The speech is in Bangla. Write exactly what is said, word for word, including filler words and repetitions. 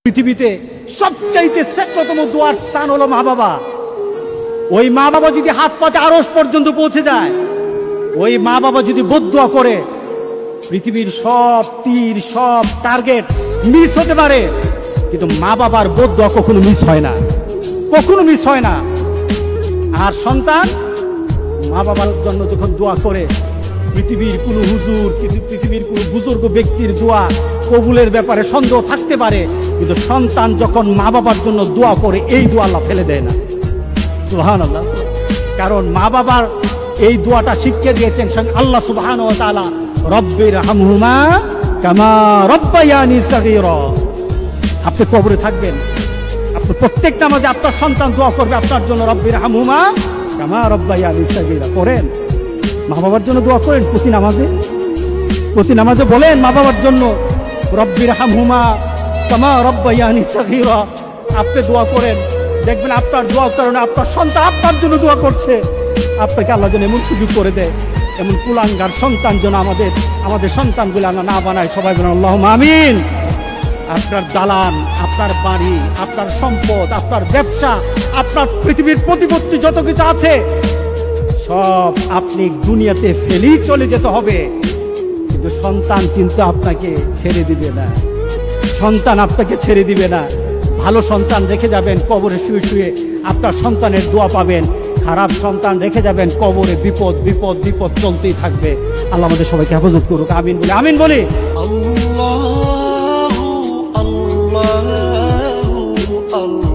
পৃথিবীতে সবচাইতে শ্রেষ্ঠতম দোয়ার স্থান হলো মা বাবা। ওই মা বাবা যদি হাত পাতে আরশ পর্যন্ত পৌঁছে যায়, ওই মা বাবা যদি বদদুয়া করে, পৃথিবীর সব তীর সব টার্গেট মিস হতে পারে, কিন্তু মা বাবার বদদুয়া কখনো মিস হয় না, কখনো মিস হয় না। আর সন্তান মা বাবার জন্য যখন দোয়া করে, পৃথিবীর কোনো হুজুর, পৃথিবীর কোনো বুজুর্গ ব্যক্তির দোয়া কবুলের ব্যাপারে সন্দেহ থাকতে পারে, কিন্তু সন্তান যখন মা বাবার জন্য দোয়া করে, এই দোয়া আল্লাহ ফেলে দেয় না। সুবহানাল্লাহ। কারণ মা বাবার এই দোয়াটা শিখিয়ে দিয়েছেন আল্লাহ সুবহানাহু ওয়া তাআলা, রব্বির হামহুমা কামা রব্বায়ানি সাগীরা। আপনি কবরে থাকবেন, আপনি প্রত্যেক নামাজে আপনার সন্তান দোয়া করবে আপনার জন্য, রব্বির হামহুমা কামা রব্বায়ানি সাগীরা। করেন, মা বাবার জন্য দোয়া করেন প্রতি নামাজে, প্রতি নামাজে বলেন মা বাবার জন্য রব্বির হামহুমা কামা রব্বায়ানি সাগীরা। আপনি দোয়া করেন, দেখবেন আপনার দোয়ার কারণে আপনার সন্তান আপনার জন্য দোয়া করছে। আপনাকে আল্লাহ যেন এমন সুযোগ করে দেয়, এমন কুলাঙ্গার সন্তান যেন আমাদের আমাদের সন্তানগুলো আমরা না বানাই। সবাই বলেন আল্লাহুম্মা আমিন। আপনার দালান, আপনার বাড়ি, আপনার সম্পদ, আপনার ব্যবসা, আপনার পৃথিবীর প্রতিপত্তি যত কিছু আছে, সব আপনি দুনিয়াতে ফেলেই চলে যেতে হবে, কিন্তু সন্তান কিন্তু আপনাকে ছেড়ে দিবে না। সন্তান আপনাকে ছেড়ে দিবে না। ভালো সন্তান রেখে যাবেন, কবরে শুয়ে শুয়ে আপনার সন্তানের দোয়া পাবেন। খারাপ সন্তান রেখে যাবেন, কবরে বিপদ বিপদ বিপদ চলতেই থাকবে। আল্লাহ আমাদের সবাইকে হেফাজত করুক। আমিন বলি, আমিন বলি। আল্লাহু আল্লাহু আল্লাহ।